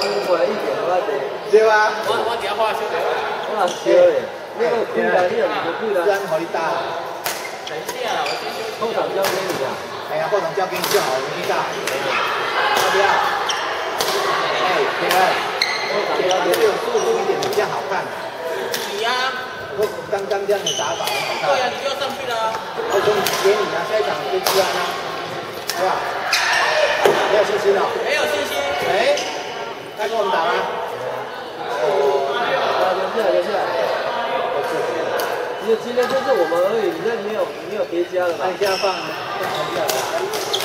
过来一点我得。 对啊。 我只要画小的。 我少嘞，你有开啦，你有无开啦？ 自然互你打。 等一下，我先休息。 后场交给你啊。 哎呀，后场交给你就好，我去打。要不要？哎，天啊！后场交给你，有速度一点比较好看。 你呀。 我刚刚这样的打法很好看。 对呀，你就要上去了。 我从给你啊，下一场就自然啊，好不好？没有信心了。 没有信心。 哎，该跟我们打吗？ 留下来，留下来。今天就是我们而已，你这没有叠加了吧？ 那你现在放下来。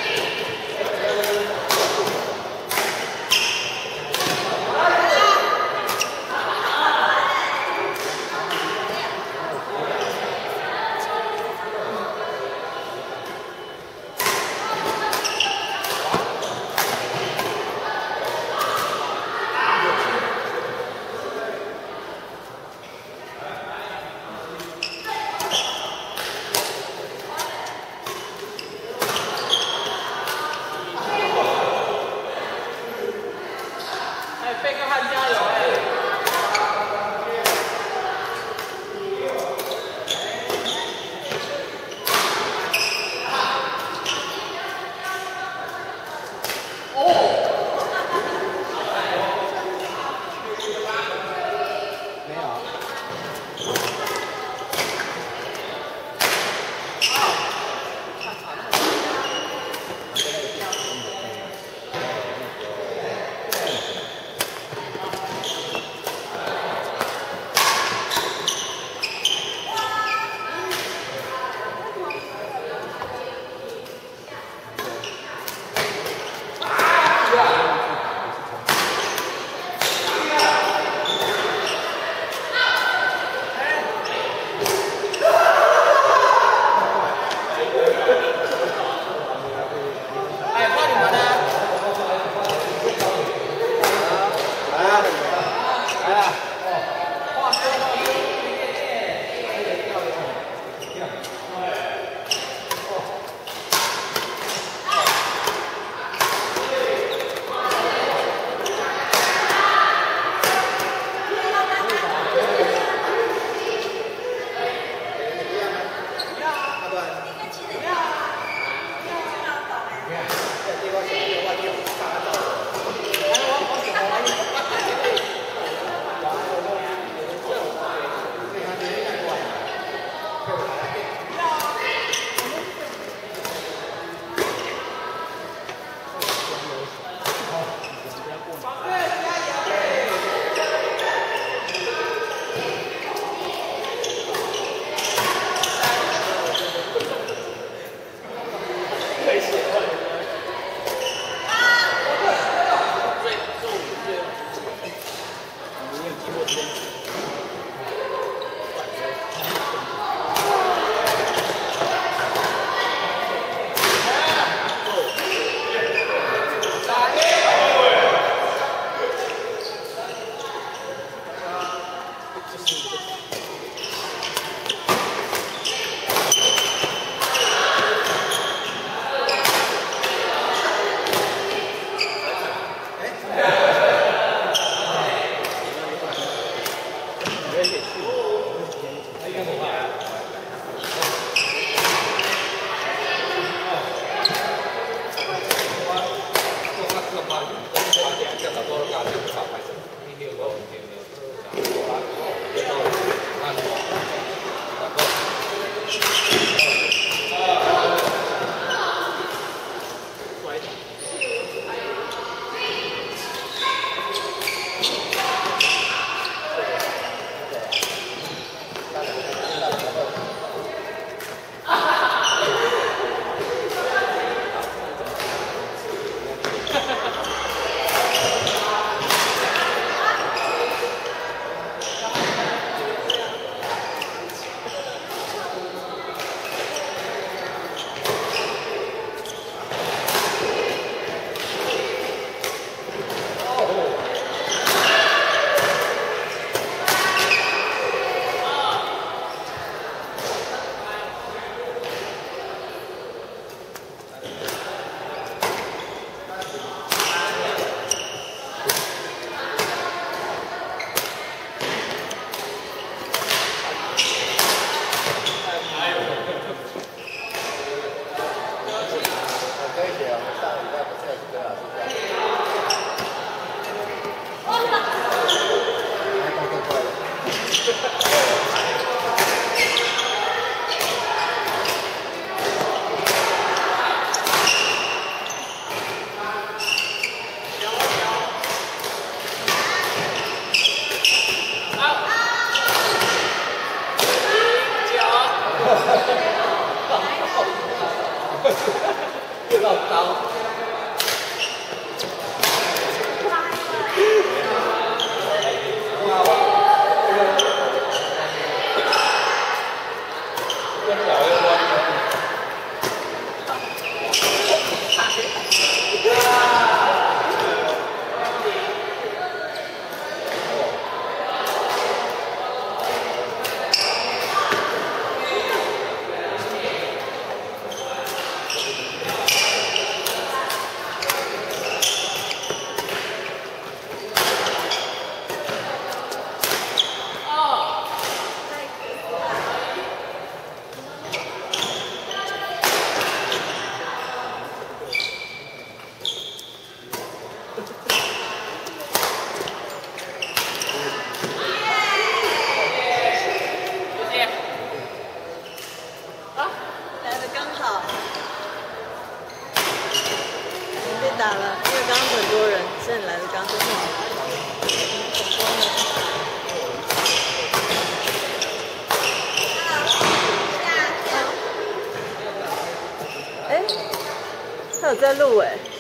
贝克汉加油！ 没有。 现在来的刚就是哎，他有在录哎。